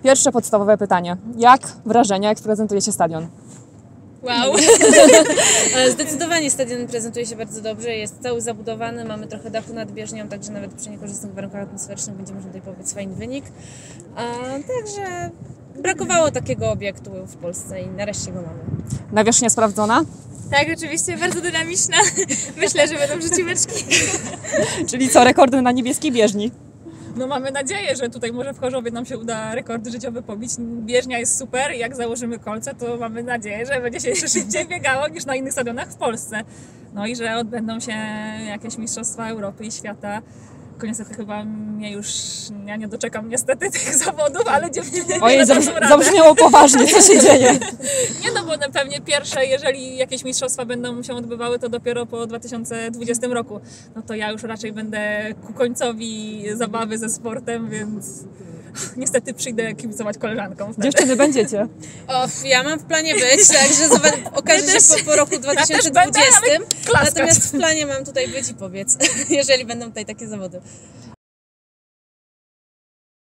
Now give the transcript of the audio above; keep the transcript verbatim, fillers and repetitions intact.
Pierwsze podstawowe pytanie. Jak wrażenia, jak prezentuje się stadion? Wow! Zdecydowanie stadion prezentuje się bardzo dobrze, jest cały zabudowany, mamy trochę dachu nad bieżnią, także nawet przy niekorzystnych warunkach atmosferycznych będzie można tutaj powiedz fajny wynik. A, także brakowało takiego obiektu w Polsce i nareszcie go mamy. Nawierzchnia sprawdzona? Tak, oczywiście, bardzo dynamiczna. Myślę, że będą rzuciłeczki. Czyli co, rekordy na niebieskiej bieżni? No mamy nadzieję, że tutaj może w Chorzowie nam się uda rekordy życiowe pobić. Bieżnia jest super i jak założymy kolce, to mamy nadzieję, że będzie się jeszcze szybciej biegało niż na innych stadionach w Polsce. No i że odbędą się jakieś mistrzostwa Europy i świata. Niestety chyba mnie już, ja nie doczekam niestety tych zawodów, ale dziewczyny Ojej, nie zabrzmi, radę. zabrzmiało poważnie, co się dzieje? Nie no, bo pewnie pierwsze, jeżeli jakieś mistrzostwa będą się odbywały, to dopiero po dwa tysiące dwudziestym roku. No to ja już raczej będę ku końcowi zabawy ze sportem, więc niestety przyjdę kibicować koleżankom wtedy. Dziewczyny, będziecie? O, ja mam w planie być, także zobac- okaże się po, po roku dwa tysiące dwudziestym. klaskać. Natomiast w planie mam tutaj być i powiedz, jeżeli będą tutaj takie zawody.